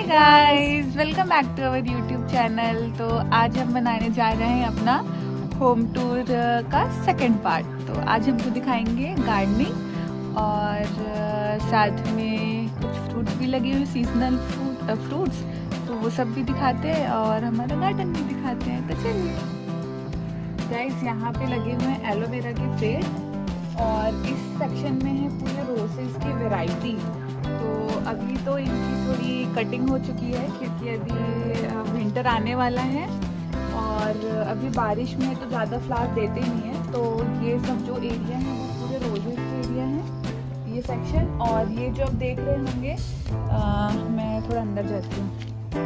Guys, welcome back to our YouTube channel. तो आज हम बनाने जा रहे हैं अपना होम टूर का सेकंड पार्ट। तो आज हमको दिखाएंगे गार्डनिंग और साथ में कुछ फ्रूट्स भी लगे हुए, सीजनल फ्रूट्स, तो वो सब भी दिखाते हैं और हमारा गार्डन भी दिखाते हैं। तो चलिए गाइस, यहाँ पे लगे हुए हैं एलोवेरा के पेड़ और इस सेक्शन में है पूरे रोजेस की वैरायटी। तो अभी तो इनकी थोड़ी कटिंग हो चुकी है क्योंकि अभी विंटर आने वाला है और अभी बारिश में तो ज़्यादा फ्लावर देते नहीं है। तो ये सब जो एरिया है वो पूरे रोजेस के एरिया है, ये सेक्शन। और ये जो आप देख रहे होंगे, मैं थोड़ा अंदर जाती हूँ,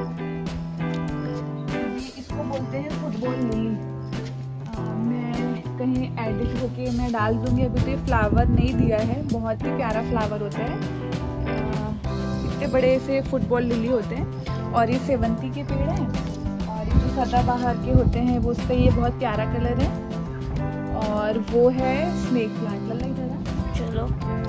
इसको बोलते हैं फुटबॉल लिली। मैं कहीं एडिट होके मैं डाल दूंगी। अभी तो ये फ्लावर नहीं दिया है, बहुत ही प्यारा फ्लावर होता है, इतने बड़े से फुटबॉल लिली होते हैं। और ये सेवंती के पेड़ हैं और ये जो सदाबहार के होते हैं वो, उसका ये बहुत प्यारा कलर है। और वो है स्नेक प्लांट। लल्ला चलो,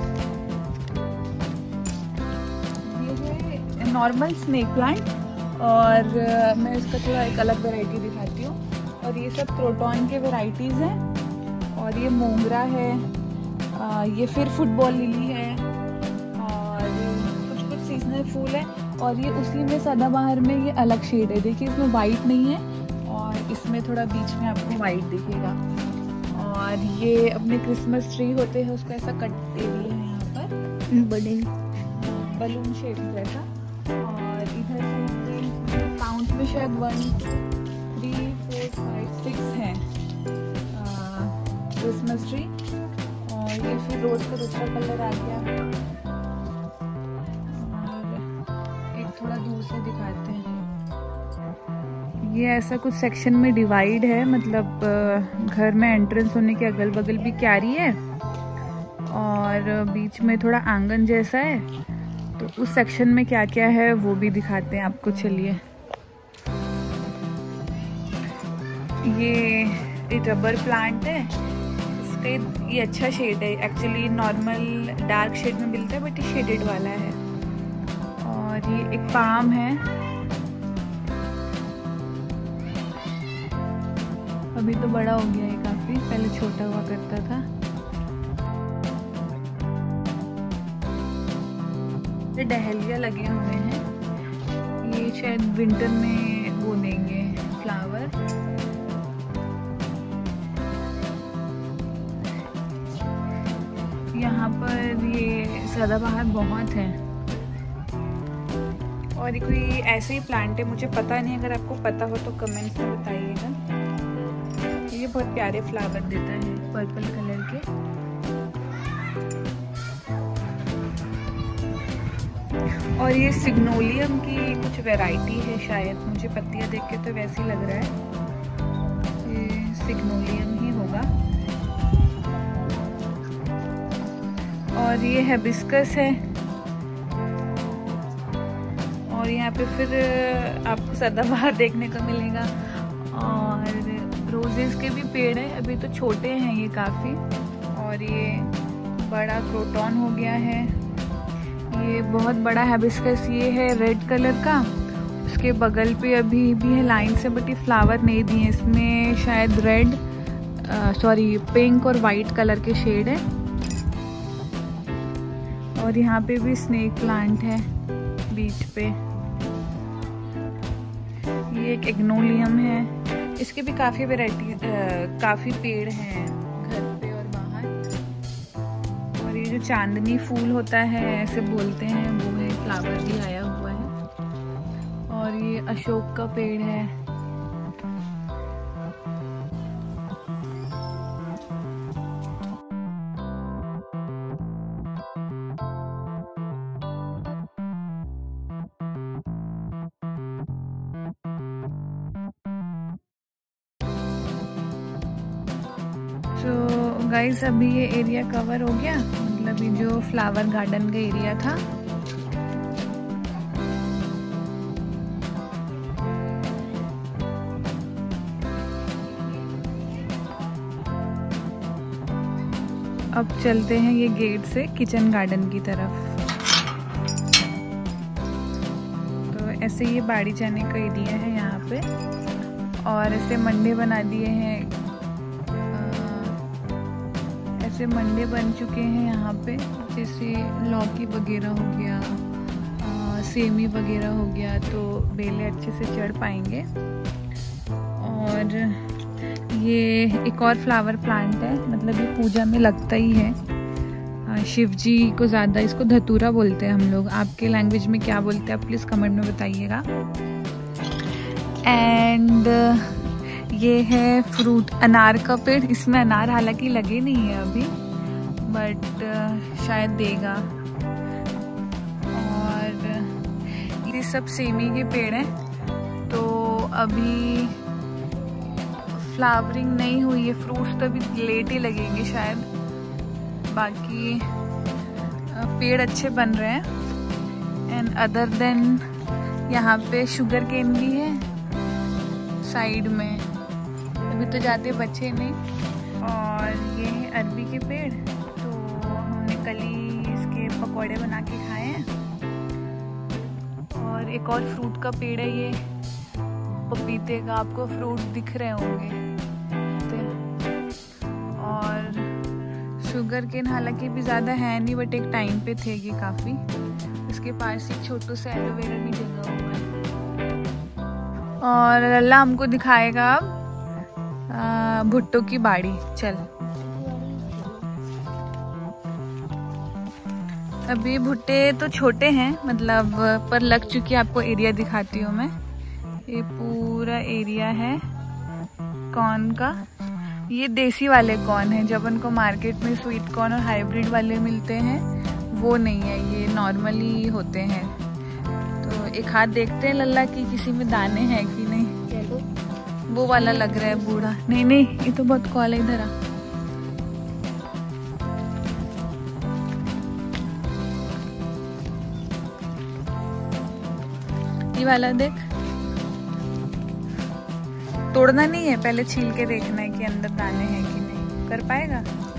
ये है नॉर्मल स्नेक प्लांट और मैं इसका थोड़ा एक अलग वैरायटी दिखाती हूँ। और ये सब क्रोटॉन के वैरायटीज हैं। और ये मोंगरा है, ये फिर फुटबॉल लिली है और कुछ कुछ सीजनल फूल है। और ये उसी में सदाबहार में ये अलग शेड है, देखिए इसमें वाइट नहीं है और इसमें थोड़ा बीच में आपको वाइट दिखेगा। और ये अपने क्रिसमस ट्री होते हैं उसका ऐसा कट एरिया है यहाँ पर, बड़े बलून शेप जैसा। और इधर से काउंट में शायद 1 2 3 4 5 6 हैं क्रिसमस ट्री। और ये फिर रोज का दूसरा कलर आ गया। और एक थोड़ा दूर से दिखाते हैं, ये ऐसा कुछ सेक्शन में डिवाइड है, मतलब घर में एंट्रेंस होने के अगल बगल भी क्यारी है और बीच में थोड़ा आंगन जैसा है। तो उस सेक्शन में क्या क्या है वो भी दिखाते हैं आपको। चलिए, ये रबर प्लांट है, इसका ये अच्छा शेड है, एक्चुअली नॉर्मल डार्क शेड में मिलता है बट ये शेडेड वाला है। और ये एक पाम है, अभी तो बड़ा हो गया है काफी, पहले छोटा हुआ करता था। ये डहेलिया लगे हुए हैं, ये शायद विंटर में वो देंगे फ्लावर। यहाँ पर ये सदाबहार बहुत है। और कोई ऐसे ही प्लांट है, मुझे पता नहीं, अगर आपको पता हो तो कमेंट्स में बताइएगा। ये बहुत प्यारे फ्लावर देता है, पर्पल कलर के। और ये सिग्नोलियम की कुछ वैरायटी है शायद, मुझे पत्तियां देख के तो वैसे ही लग रहा है, ये सिग्नोलियम ही होगा। और ये हिबिस्कस है। और यहाँ पे फिर आपको सदाबहार देखने को मिलेगा। और रोजेस के भी पेड़ है, अभी तो छोटे हैं ये काफ़ी। और ये बड़ा क्रोटॉन हो गया है, ये बहुत बड़ा हिबिस्कस ये है रेड कलर का। उसके बगल पे अभी भी है लाइन से, बट ये फ्लावर नहीं दिए, इसमें शायद रेड पिंक और वाइट कलर के शेड है। और यहाँ पे भी स्नेक प्लांट है बीच पे। ये एक एग्नोलियम है, इसके भी काफ़ी वैरायटी, काफ़ी पेड़ हैं घर पे और बाहर। और ये जो चांदनी फूल होता है ऐसे बोलते हैं, वो है, फ्लावर भी आया हुआ है। और ये अशोक का पेड़ है। तो गाइस, अभी ये एरिया कवर हो गया, मतलब ये जो फ्लावर गार्डन का एरिया था। अब चलते हैं ये गेट से किचन गार्डन की तरफ। तो ऐसे ये बाड़ी जाने का एरिया है यहाँ पे, और ऐसे मंडे बना दिए हैं, ऐसे मंडे बन चुके हैं यहाँ पे, जैसे लौकी वगैरह हो गया, सेमी वगैरह हो गया, तो बेले अच्छे से चढ़ पाएंगे। और ये एक और फ्लावर प्लांट है, मतलब ये पूजा में लगता ही है। शिव जी को ज़्यादा इसको धतूरा बोलते हैं हम लोग, आपके लैंग्वेज में क्या बोलते हैं आप प्लीज़ कमेंट में बताइएगा। एंड ये है फ्रूट, अनार का पेड़। इसमें अनार हालांकि लगे नहीं है अभी, बट शायद देगा। और ये सब सेमी के पेड़ हैं, तो अभी फ्लावरिंग नहीं हुई है, फ्रूट्स तो अभी लेट ही लगेंगे शायद। बाकी पेड़ अच्छे बन रहे हैं। एंड अदर देन यहाँ पे शुगर केन भी है साइड में, अभी तो जाते बचे नहीं। और ये है अरबी के पेड़, तो हमने कल ही इसके पकौड़े बना के खाए हैं। और एक और फ्रूट का पेड़ है, ये पपीते का, आपको फ्रूट दिख रहे होंगे। और शुगर केन हालांकि भी ज़्यादा है नहीं, बट एक टाइम पे थे ये काफ़ी। इसके पास एक छोटू सा एलोवेरा भी जगा हुआ है। और लल्ला हमको दिखाएगा अब भुट्टो की बाड़ी। चल, अभी भुट्टे तो छोटे हैं मतलब, पर लग चुकी है। आपको एरिया दिखाती हूँ मैं, ये पूरा एरिया है कॉर्न का। ये देसी वाले कॉर्न है, जब उनको मार्केट में स्वीट कॉर्न और हाइब्रिड वाले मिलते हैं वो नहीं है, ये नॉर्मली होते हैं। तो एक हाथ देखते हैं लल्ला की किसी में दाने हैं कि नहीं। वो वाला लग रहा है बूढ़ा, नहीं नहीं ये तो बहुत कॉल है। इधर आ, ये वाला देख, तोड़ना नहीं है, पहले छील के देखना है कि अंदर दाने हैं कि नहीं। कर पाएगा?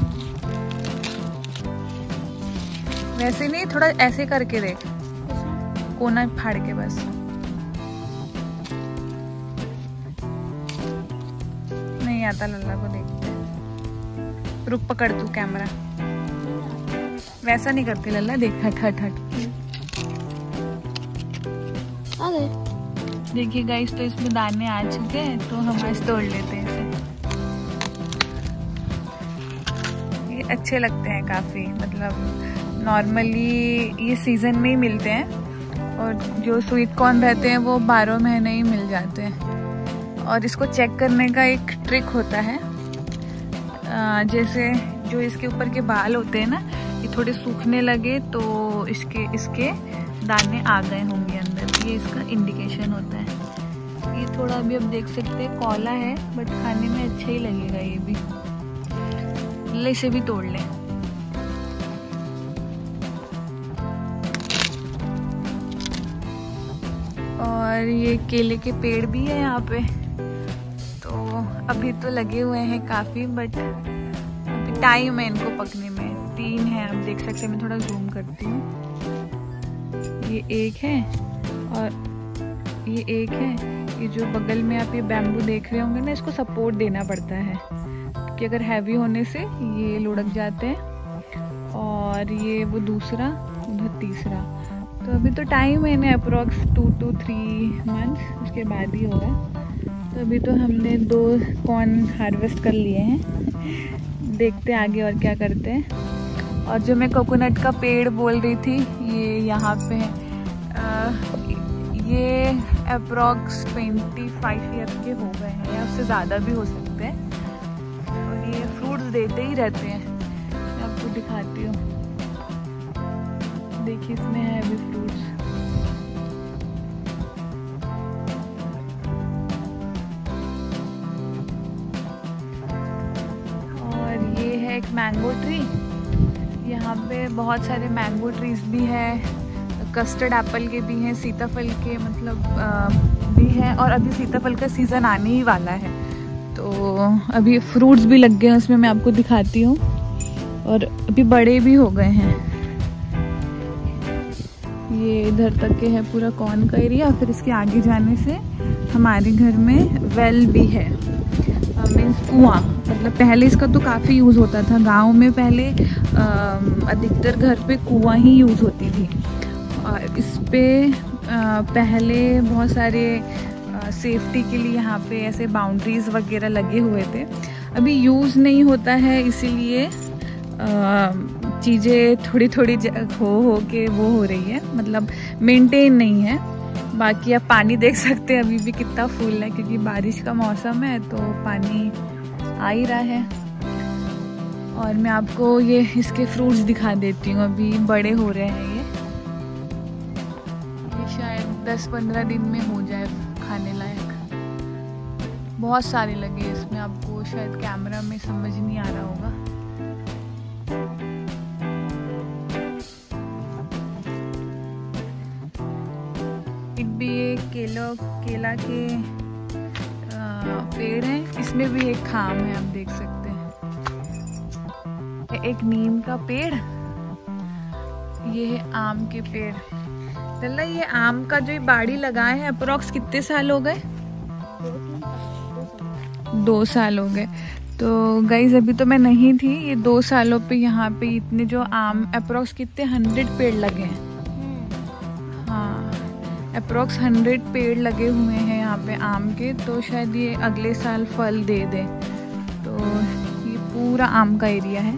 वैसे नहीं, थोड़ा ऐसे करके देख, कोना फाड़ के बस। नहीं आता लल्ला को, देखते हैं। रुक, पकड़ तू कैमरा। वैसा नहीं करती लल्ला, देख, हट हट हट। देखिए गाइस, तो इसमें दाने आ चुके हैं, तो हम आज तोड़ लेते हैं इसे। ये अच्छे लगते हैं काफ़ी, मतलब नॉर्मली ये सीज़न में ही मिलते हैं, और जो स्वीट कॉर्न रहते हैं वो 12 महीने ही मिल जाते हैं। और इसको चेक करने का एक ट्रिक होता है, जैसे जो इसके ऊपर के बाल होते हैं ना, ये थोड़े सूखने लगे तो इसके दाने आ गए होंगे अंदर, ये इसका इंडिकेशन होता है। ये थोड़ा अभी आप देख सकते हैं कौला है, बट खाने में अच्छा ही लगेगा ये भी। ले, इसे भी तोड़ लें। और ये केले के पेड़ भी है यहाँ पे, तो अभी तो लगे हुए हैं काफ़ी, बट अभी टाइम है इनको पकने में। 3 है, आप देख सकते हैं। मैं थोड़ा जूम करती हूँ, ये एक है और ये एक है। ये जो बगल में आप ये बैम्बू देख रहे होंगे ना, इसको सपोर्ट देना पड़ता है, कि अगर हैवी होने से ये लुढ़क जाते हैं। और ये वो दूसरा, उधर तीसरा। तो अभी तो टाइम है इन्हें, अप्रोक्स 2 to 3 मंथ्स, उसके बाद ही होगा। तो अभी तो हमने 2 कॉर्न हार्वेस्ट कर लिए हैं, देखते आगे और क्या करते हैं। और जो मैं कोकोनट का पेड़ बोल रही थी, ये यहाँ पे है। ये अप्रॉक्स 25 ईयर के हो गए हैं, या उससे ज़्यादा भी हो सकते हैं। और ये फ्रूट्स देते ही रहते हैं। मैं आपको दिखाती हूँ, देखिए इसमें है अभी फ्रूट्स। और ये है एक मैंगो ट्री, यहाँ पे बहुत सारे मैंगो ट्रीज भी है, कस्टर्ड एप्पल के भी हैं, सीताफल के मतलब भी हैं। और अभी सीताफल का सीज़न आने ही वाला है, तो अभी फ्रूट्स भी लग गए हैं उसमें, मैं आपको दिखाती हूँ। और अभी बड़े भी हो गए हैं। ये इधर तक के है पूरा कॉर्न का एरिया। फिर इसके आगे जाने से हमारे घर में वेल भी है, मीन्स कुआं। मतलब पहले इसका तो काफ़ी यूज़ होता था गांव में। पहले अधिकतर घर पे कुआं ही यूज़ होती थी। इस पे पहले बहुत सारे सेफ्टी के लिए यहाँ पे ऐसे बाउंड्रीज़ वगैरह लगे हुए थे। अभी यूज़ नहीं होता है, इसीलिए चीज़ें थोड़ी थोड़ी हो के वो हो रही है, मतलब मेंटेन नहीं है। बाकी आप पानी देख सकते हैं अभी भी कितना फुल है, क्योंकि बारिश का मौसम है तो पानी आ ही रहा है। और मैं आपको ये इसके फ्रूट्स दिखा देती हूँ, अभी बड़े हो रहे हैं। ये शायद 10-15 दिन में हो जाए खाने लायक। बहुत सारे लगे इसमें, आपको शायद कैमरा में समझ नहीं आ रहा होगा। भी एक केला के पेड़ है, इसमें भी एक खाम है, आप देख सकते हैं। एक नीम का पेड़, ये है आम के पेड़। लल्ला ये आम का जो बाड़ी लगाए हैं अप्रोक्स कितने साल हो गए? 2 साल हो गए। तो गाइस अभी तो मैं नहीं थी, ये 2 सालों पे यहाँ पे इतने जो आम अप्रोक्स कितने 100 पेड़ लगे हैं। हाँ, अप्रोक्स 100 पेड़ लगे हुए हैं यहाँ पे आम के। तो शायद ये अगले साल फल दे दे। तो ये पूरा आम का एरिया है।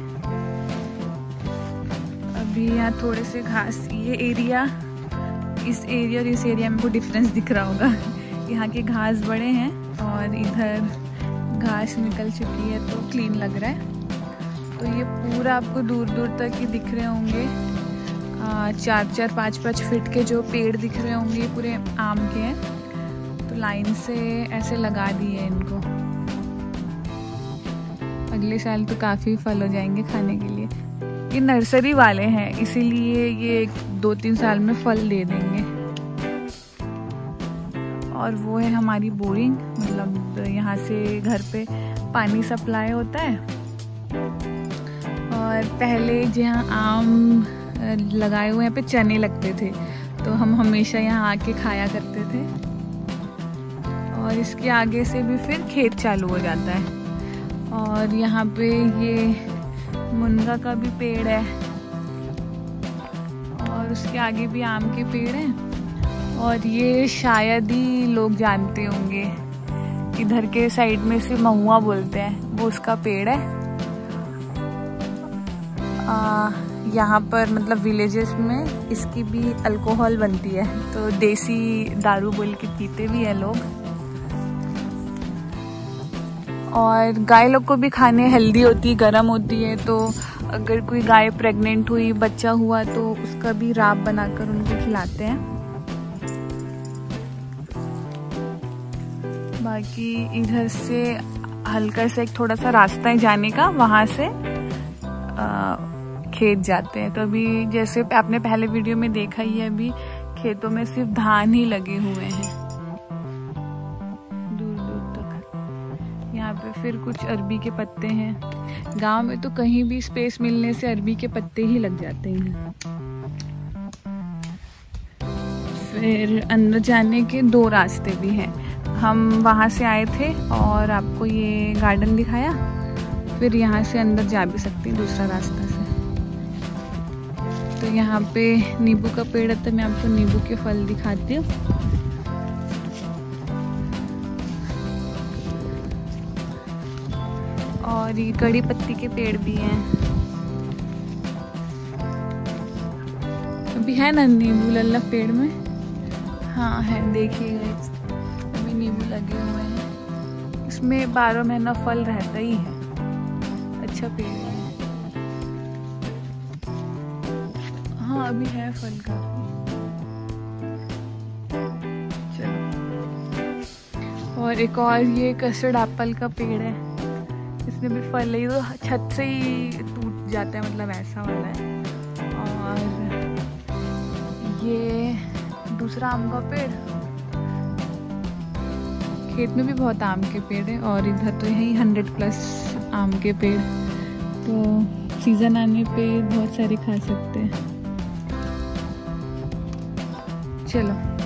अभी यहाँ थोड़े से घास, ये एरिया, इस एरिया और इस एरिया में को डिफरेंस दिख रहा होगा। यहाँ के घास बड़े हैं और इधर घास निकल चुकी है तो क्लीन लग रहा है। तो ये पूरा आपको दूर दूर तक ही दिख रहे होंगे, 4-4, 5-5 फीट के जो पेड़ दिख रहे होंगे, ये पूरे आम के हैं। तो लाइन से ऐसे लगा दिए इनको। अगले साल तो काफ़ी फल हो जाएंगे खाने के लिए। ये नर्सरी वाले हैं, इसीलिए ये 2-3 साल में फल दे देंगे। और वो है हमारी बोरिंग, मतलब यहाँ से घर पे पानी सप्लाई होता है। और पहले जहाँ आम लगाए हुए यहाँ पे चने लगते थे, तो हम हमेशा यहाँ आके खाया करते थे। और इसके आगे से भी फिर खेत चालू हो जाता है। और यहाँ पे ये मुनगा का भी पेड़ है और उसके आगे भी आम के पेड़ हैं। और ये शायद ही लोग जानते होंगे, इधर के साइड में से महुआ बोलते हैं, वो उसका पेड़ है। यहाँ पर मतलब विलेजेस में इसकी भी अल्कोहल बनती है, तो देसी दारू बोल के पीते भी हैं लोग। और गाय लोग को भी खाने हेल्दी होती है, गर्म होती है। तो अगर कोई गाय प्रेग्नेंट हुई, बच्चा हुआ, तो उसका भी राब बनाकर उनको खिलाते हैं। बाकी इधर से हल्का सा एक थोड़ा सा रास्ता है जाने का, वहाँ से खेत जाते हैं। तो अभी जैसे आपने पहले वीडियो में देखा ही है, अभी खेतों में सिर्फ धान ही लगे हुए हैं दूर दूर तक। यहाँ पे फिर कुछ अरबी के पत्ते हैं। गांव में तो कहीं भी स्पेस मिलने से अरबी के पत्ते ही लग जाते हैं। फिर अंदर जाने के 2 रास्ते भी हैं। हम वहाँ से आए थे और आपको ये गार्डन दिखाया, फिर यहाँ से अंदर जा भी सकते हैं दूसरा रास्ता से। तो यहाँ पे नींबू का पेड़ है, तो मैं आपको नींबू के फल दिखाती हूँ। और ये कड़ी पत्ती के पेड़ भी हैं। अभी है ना नींबू लल्ला पेड़ में? हाँ है, देखिएगा अभी नींबू लगे हुए हैं। इसमें 12 महीना फल रहता ही है। अच्छा पेड़ है। हाँ अभी है फल का। चलो, और एक और ये कस्टर्ड एप्पल का पेड़ है, इसमें भी फल है। तो छत से ही टूट जाता है, मतलब ऐसा वाला है। और ये दूसरा आम का पेड़, खेत में भी बहुत आम के पेड़ है। और इधर तो यही 100+ आम के पेड़, तो सीज़न आने पे बहुत सारे खा सकते हैं। चलो।